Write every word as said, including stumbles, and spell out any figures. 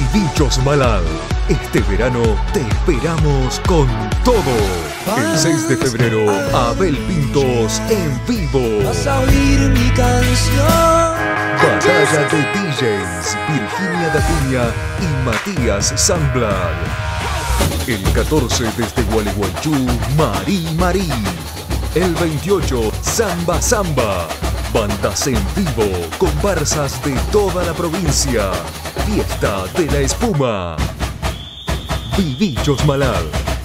Vivillos Malal. Este verano te esperamos con todo. El seis de febrero, Abel Pintos en vivo. Vas a oír mi canción. Batalla de D Js, Virginia Dacuña y Matías Sandblad. El catorce desde Gualeguaychú, Marí Marí. El veintiocho, Samba Samba. Bandas en vivo, comparsas de toda la provincia. Fiesta de la Espuma. Vivillos Malal.